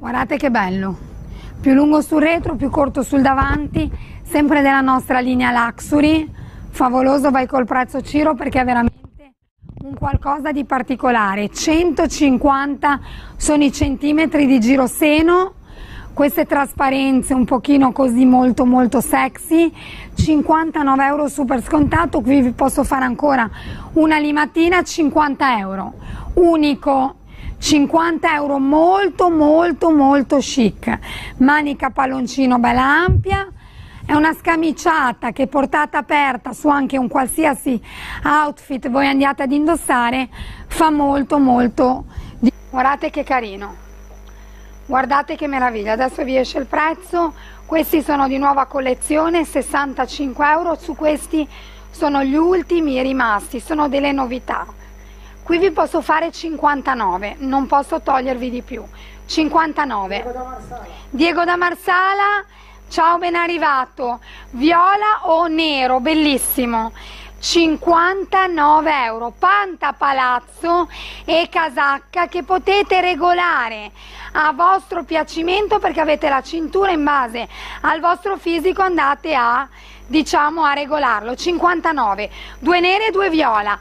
Guardate che bello, più lungo sul retro, più corto sul davanti, sempre della nostra linea Luxury, favoloso. Vai col prezzo Ciro perché è veramente un qualcosa di particolare. 150 sono i centimetri di giroseno, queste trasparenze un pochino così molto molto sexy. 59 euro super scontato. Qui vi posso fare ancora una limatina, 50 euro, unico. 50 euro, molto molto molto chic. Manica palloncino bella ampia, è una scamiciata che portata aperta su anche un qualsiasi outfit voi andiate ad indossare fa molto molto. Guardate che carino, guardate che meraviglia. Adesso vi esce il prezzo. Questi sono di nuova collezione, 65 euro. Su questi sono gli ultimi rimasti, sono delle novità. Qui vi posso fare 59, non posso togliervi di più. 59. Diego da Marsala, ciao, ben arrivato. Viola o nero, bellissimo. 59 euro, panta palazzo e casacca che potete regolare a vostro piacimento perché avete la cintura in base al vostro fisico, andate a, diciamo, a regolarlo. 59, due nere e due viola.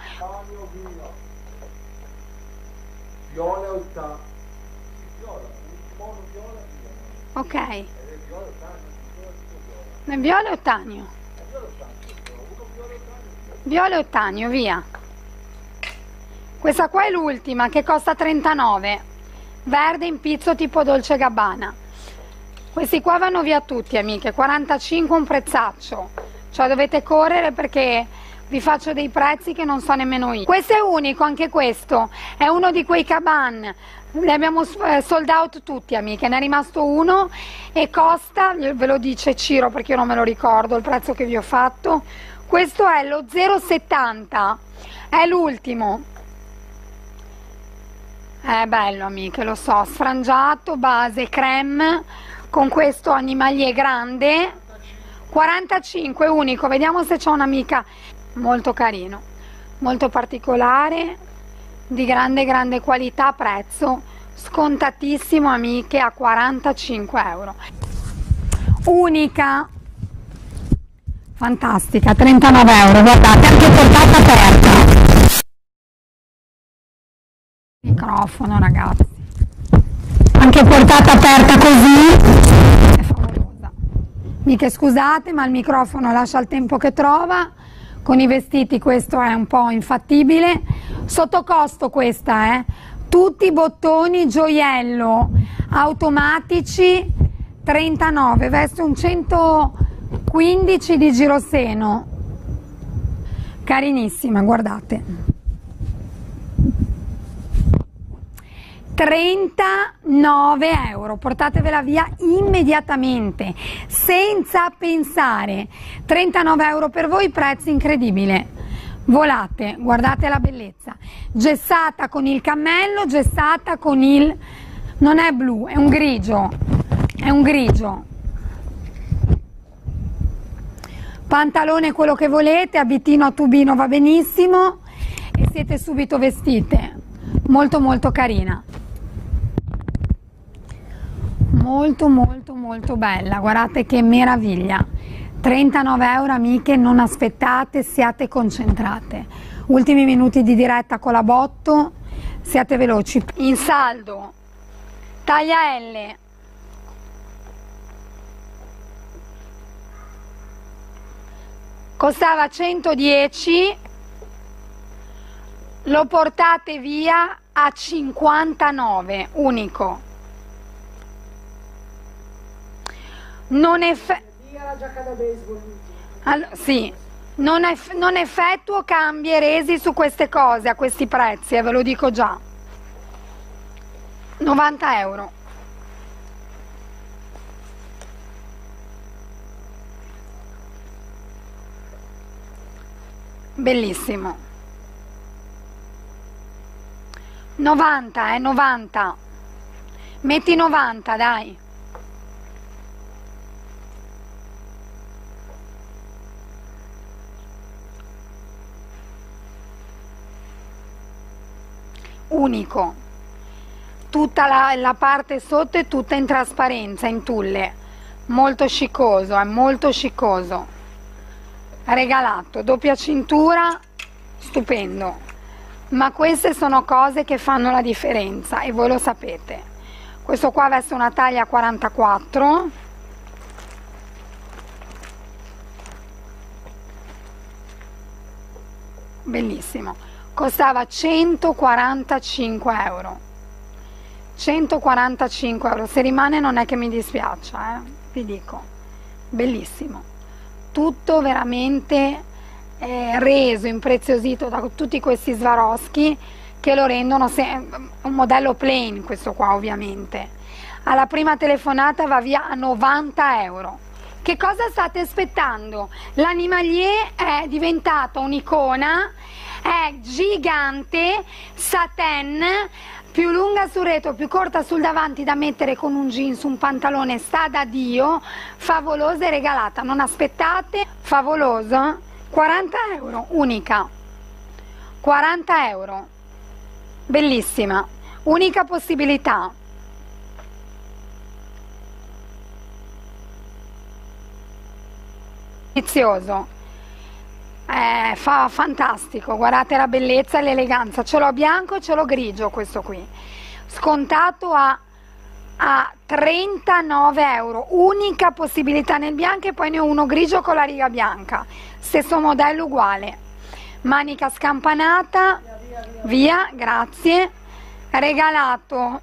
Viola o ta... viola, mono viola, Ok. Viola o tanio? Viola o tanio, via. Questa qua è l'ultima che costa 39, verde in pizzo tipo Dolce Gabbana. Questi qua vanno via tutti, amiche. 45 un prezzaccio, cioè dovete correre perché vi faccio dei prezzi che non so nemmeno io. Questo è unico, anche questo è uno di quei caban, li abbiamo sold out tutti, amiche, ne è rimasto uno e costa, ve lo dice Ciro perché io non me lo ricordo il prezzo che vi ho fatto. Questo è lo 0,70, è l'ultimo. È bello, amiche, lo so, sfrangiato, base creme, con questo animalier grande. 45, unico. Vediamo se c'è un'amica. Molto carino, molto particolare, di grande grande qualità, prezzo scontatissimo, amiche, a 45 euro. Unica, fantastica, 39 euro. Guardate, anche portata aperta. Microfono, ragazzi, anche portata aperta così è favolosa. Mica scusate, ma il microfono lascia il tempo che trova. Con i vestiti questo è un po' infattibile. Sotto costo questa, tutti i bottoni gioiello automatici, 39, veste un 115 di giroseno, carinissima, guardate. 39 euro, portatevela via immediatamente, senza pensare. 39 euro per voi, prezzo incredibile. Volate, guardate la bellezza. Gessata con il cammello, gessata con il... non è blu, è un grigio. È un grigio. Pantalone quello che volete, abitino a tubino va benissimo e siete subito vestite. Molto molto carina. Molto molto molto bella, guardate che meraviglia. 39 euro, amiche, non aspettate, siate concentrate. Ultimi minuti di diretta con la Botto, siate veloci. In saldo, taglia L. Costava 110, lo portate via a 59, unico. Non è la giacca da baseball. sì, non effettuo cambi e resi su queste cose a questi prezzi, ve lo dico già. 90 euro. Bellissimo. 90, 90. Metti 90, dai. Unico. tutta la parte sotto è tutta in trasparenza, in tulle, molto sciccoso, è molto sciccoso, regalato, doppia cintura, stupendo. Ma queste sono cose che fanno la differenza e voi lo sapete. Questo qua veste una taglia 44, bellissimo, costava 145 euro. 145 euro, se rimane non è che mi dispiaccia, vi dico, bellissimo, tutto veramente reso, impreziosito da tutti questi Swarovski che lo rendono un modello plain, questo qua ovviamente. Alla prima telefonata va via a 90 euro. Che cosa state aspettando? L'Animalier è diventata un'icona, è gigante, satin, più lunga sul retro, più corta sul davanti, da mettere con un jeans, un pantalone, sta da Dio, favolosa e regalata. Non aspettate, favolosa, 40 euro, unica, 40 euro, bellissima, unica possibilità. Delizioso, fa fantastico, guardate la bellezza e l'eleganza. Ce l'ho bianco e ce l'ho grigio, questo qui, scontato a 39 euro, unica possibilità nel bianco, e poi ne ho uno grigio con la riga bianca, stesso modello uguale, manica scampanata, via, grazie, regalato.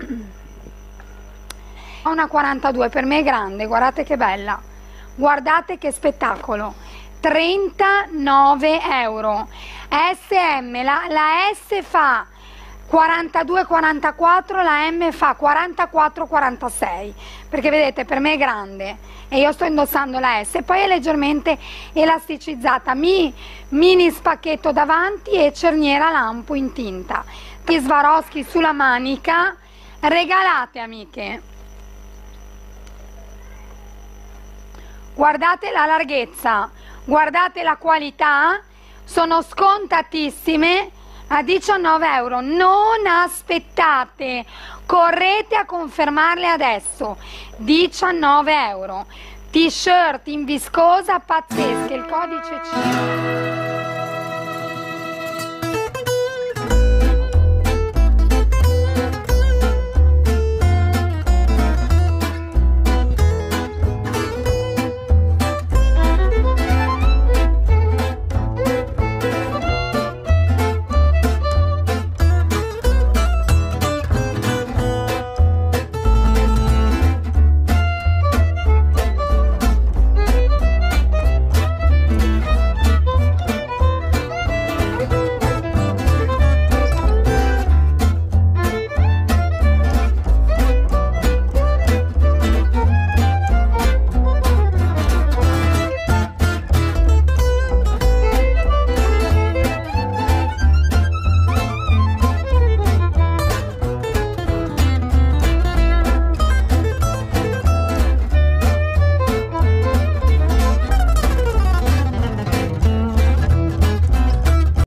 Una 42, per me è grande, guardate che bella, guardate che spettacolo, 39 euro, SM, la S fa 42-44, la M fa 44-46, perché vedete per me è grande e io sto indossando la S, poi è leggermente elasticizzata, mini spacchetto davanti e cerniera lampo in tinta, gli Swarovski sulla manica, regalate amiche, guardate la larghezza, guardate la qualità, sono scontatissime a 19 euro, non aspettate, correte a confermarle adesso, 19 euro, t-shirt in viscosa pazzesche, il codice CIRO.